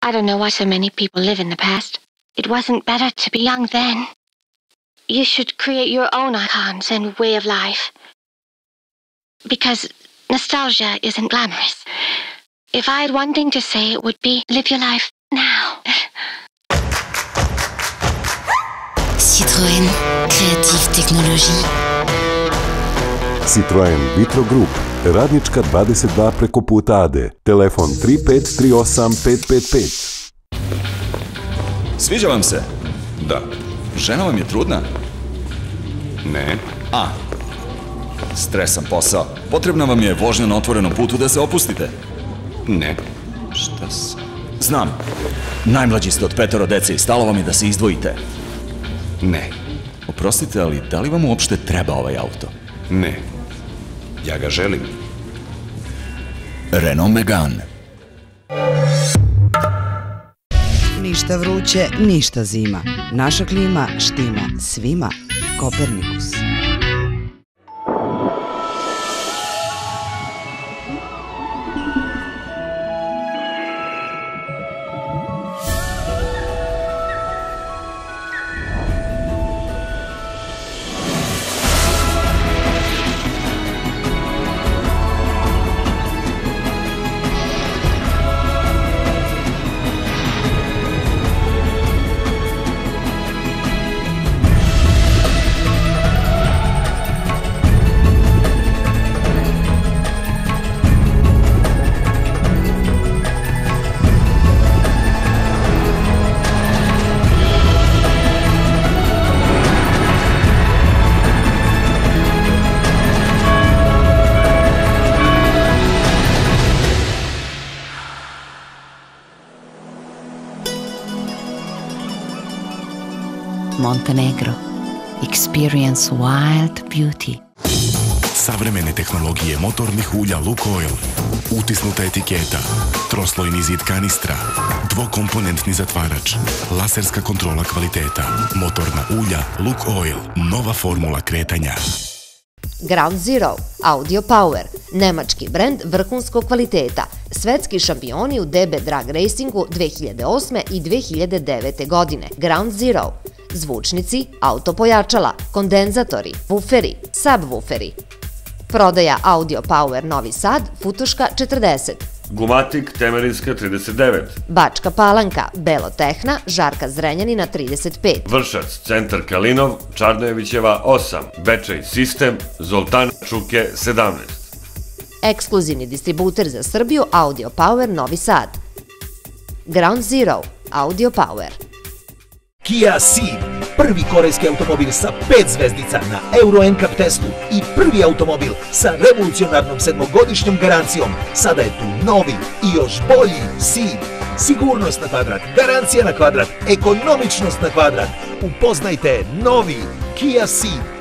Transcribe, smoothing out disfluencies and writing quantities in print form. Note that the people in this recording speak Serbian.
I don't know why so many people live in the past. It wasn't better to be young then. You should create your own icons and way of life. Because nostalgia isn't glamorous. If I had one thing to say, it would be live your life now. Citroën, Creative Technologie. Citroën Vitro Group, Radnička 22 preko puta Ade, telefon 3538 555. Sviđa vam se? Da. Žena vam je trudna? Ne. Stresan posao. Potrebna vam je vožnja na otvorenom putu da se opustite? Ne. Šta se... Znam. Najmlađi ste od 5 dece i stalo vam je da se izdvojite. Ne. Oprostite, ali da li vam uopšte treba ovaj auto? Ne. Ja ga želim. Renault Megane. Ništa vruće, ništa zima. Naša klima štima svima. Kopernikus. Montenegro. Experience wild beauty. Savremene tehnologije motornih ulja Lukoil, utisnuta etiketa, troslojni zid kanistra, dvokomponentni zatvarač, laserska kontrola kvaliteta, motorna ulja Lukoil, nova formula kretanja. Ground Zero, Audio Power, nemački brend vrhunskog kvaliteta, svetski šampioni u DB drag racingu 2008. i 2009. godine. Ground Zero, zvučnici, autopojačala, kondenzatori, wuferi, subwooferi. Prodaja Audio Power Novi Sad, Futoška 40. Gumatik, Temerinska 39. Bačka Palanka, Belotehna, Žarka Zrenjanina 35. Vršac, Centar Kalinov, Čarnojevićeva 8. Bečej Sistem, Zoltana Čuke 17. Ekskluzivni distributer za Srbiju Audio Power Novi Sad. Ground Zero, Audio Power. Kia Ceed, prvi korejski automobil sa 5 zvezdica na Euro NCAP testu i prvi automobil sa revolucionarnom 7-godišnjom garancijom. Sada je tu novi i još bolji Ceed. Sigurnost na kvadrat, garancija na kvadrat, ekonomičnost na kvadrat. Upoznajte novi Kia Ceed.